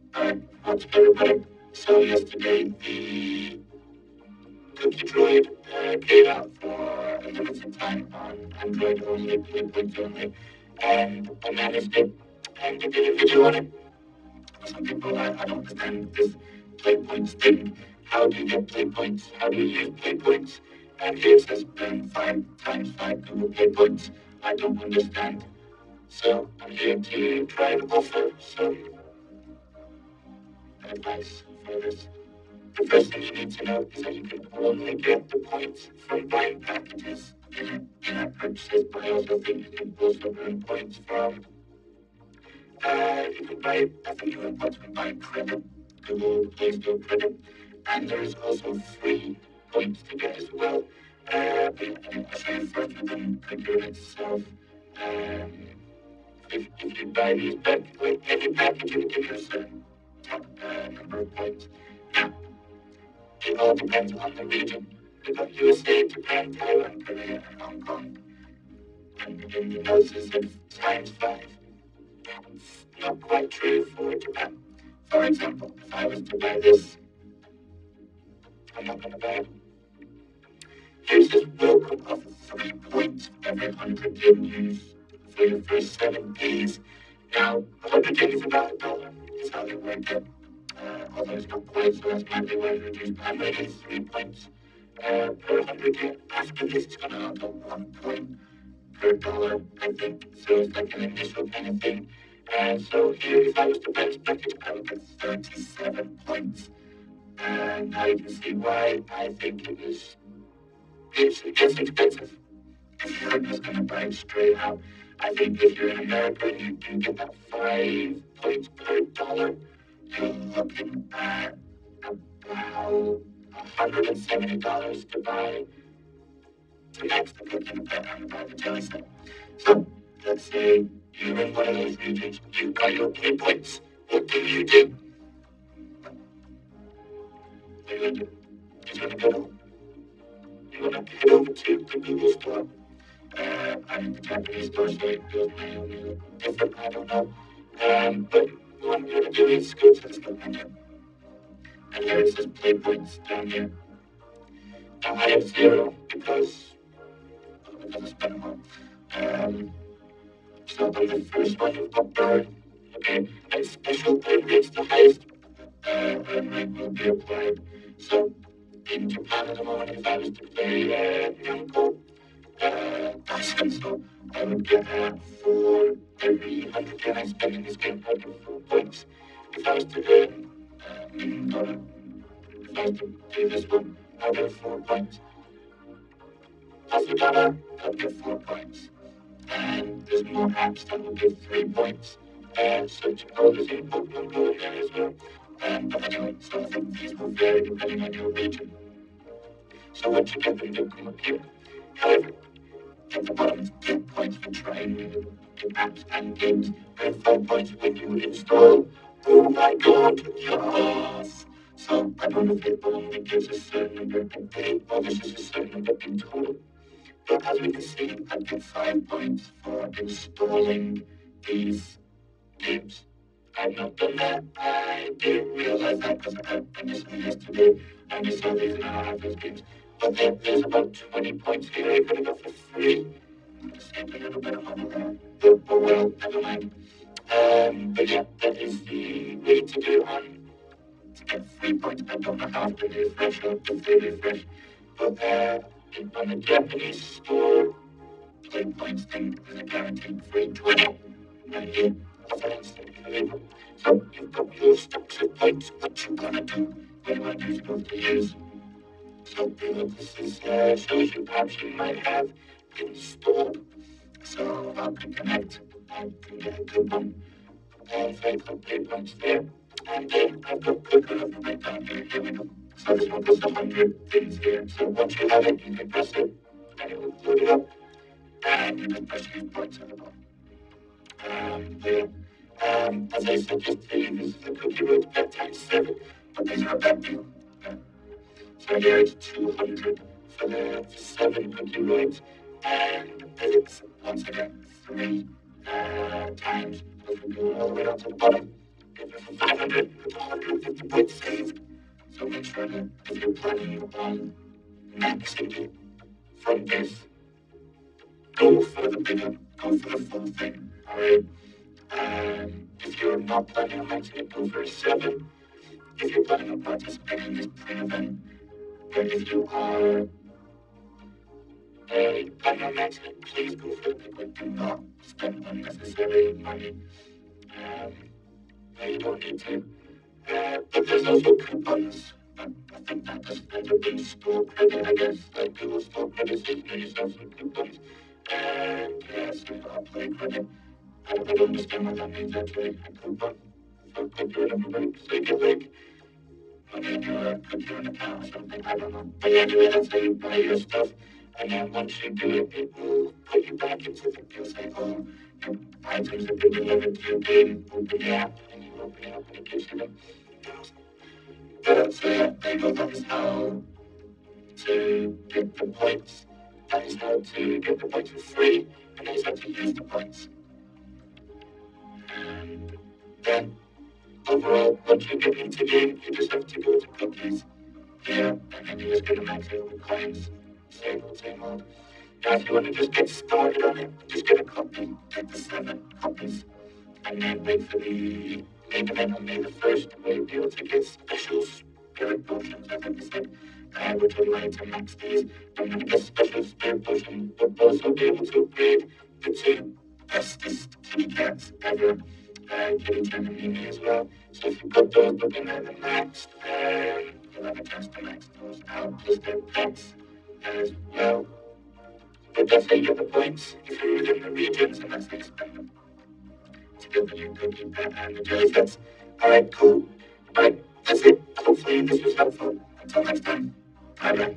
Alright, what's everybody? So yesterday the COOKIEDROID came out for a limited time on Android only, Playpoint only, and I managed it and I did a video on it. Some people, I don't understand this Playpoints thing. How do you get Playpoints? How do you use Playpoints? And here it says 5 times 5 Google Playpoints. I don't understand. So I'm here to try and offer some advice for this. The first thing you need to know is that you can only get the points from buying packages in-app purchases, but I also think you can also earn points from, you can buy, I think you earn points from buying credit, Google Play Store credit, and there's also free points to get as well. But I'll show you first within COOKIEDROID itself. Um, if you buy these like every package, it will give you a certain number of points. Now, it all depends on the region. We've got USA, Japan, Taiwan, Korea, and Hong Kong. And in the notes it said times 5. That's not quite true for Japan. For example, if I was to buy this, I'm not going to buy it. Here's this welcome of 3 points every 100 yen use for your first 7 days. Now, 100 yen is about $1. Is how they work it. Although it's not quite, so that's might be why it's reduced. I'm going to get 3 points per 100 yen. After this, it's going to go 1 point per dollar, I think. So it's like an initial kind of thing. And so here, if I was to buy this package, I would get 37 points. And now you can see why I think it's expensive. If you're just going to buy it straight out, I think if you're in America and you do get that 5 points per dollar, you're looking at about $170 to max the cookie and buy the jelly set. So let's say you're in one of those regions, you've got your Play points. What do you do? What are you going to do? You're going to go you want to head over to the Google store. I'm in the Japanese store, so it feels maybe different, I don't know. But what you're going to do is go to the store menu. And here it says Play points down here. Now I have 0 because I spent more. So on the first one, you've got bird. Okay, and special earn rates, the highest earn rate will be applied. So in Japan at the moment, if I was to play Namco, so I would get for every 100 yen I spend in this game, I'd get 4 points. If I was to earn if I was to do this one, I'd get 4 points. Plus the dollar, I'd get 4 points. And there's more apps that will give 3 points. Such as in Pokemon Go in there as well. But anyway, so I think these will vary depending on your region. So once you get them, they'll come up here. However, at the bottom is 10 points for trying new apps and games, and 5 points when you install. Oh my god, yes! So I don't know if it only gives a certain number a day, or this is a certain number in total. But as we can see, I get 5 points for installing these games. I've not done that. I didn't realize that because I initially yesterday I just saw these and I don't have those games. But there's about 20 points here I could have got for free. Just saved a little bit of money there. But well, never mind. But yeah, that is the way to do on to get 3 points. I don't know how to refresh or if they refresh. But on the Japanese store, Play points thing is a guaranteed free 20 right here. Offer instantly available. So you've got your stacks of points. What you gonna do when you want to use both to use? So this is shows you apps you might have installed. So I can connect and can get a good one. If I put Play points there, and then I've got COOKIEDROID right down here. Here we go. So this one does 100 things here. So once you have it, you can press it, and it will load it up, and you can press use points at the bottom. There. As I said yesterday, this is the COOKIEDROID bedtime 7, but these are a bad deal. So here it's 200 for the 7 COOKIEDROIDs, and it's once again 3 times. If we go all the way down to the bottom, 500 with 150 points saved. So make sure that if you're planning on maxing it from this, go for the bigger, go for the full thing, alright? If you're not planning on maxing it, go for a 7. If you're planning on participating in this pre-event, but if you are planning on maxing it, please go for the big one. Do not spend unnecessary money. You don't need to. But there's also coupons. I think that doesn't end up being store credit, I guess. Like Google store credit, so you can yourself some coupons. And so I'll play credit. I don't understand what that means actually. A coupon for computer memory. So you get like money in your computer account or something. I don't know. But anyway, that's how you buy your stuff. And then once you do it, it will put you back into the deal cycle. Your items have been delivered to your game. Open the app, and you open it up, and it gives you them. So yeah, there you go. That is how to get the points. That is how to get the points for free, and that is how to use the points. And then overall, once you get into game, you just have to go to cookies here, and then you're just gonna max out the coins. Same old. Now, if you want to just get started on it, just get a copy, get the 7 copies, and then wait for the main event on May the 1st, where you'll be able to get special spirit potions, I think it's like, which will allow you to max these. I'm going to get special spirit potion, but also be able to upgrade the 2 bestest kitty cats ever, Kitty Cat and Mimi as well. So if you put those looking at the maxed, you'll have a chance to max those out, plus their pets as well. But that's how you get the points if you're within the regions, and that's how you spend them to get the new cookie pet and the jelly sets. Alright, cool. Alright, that's it. Hopefully this was helpful. Until next time. Bye bye.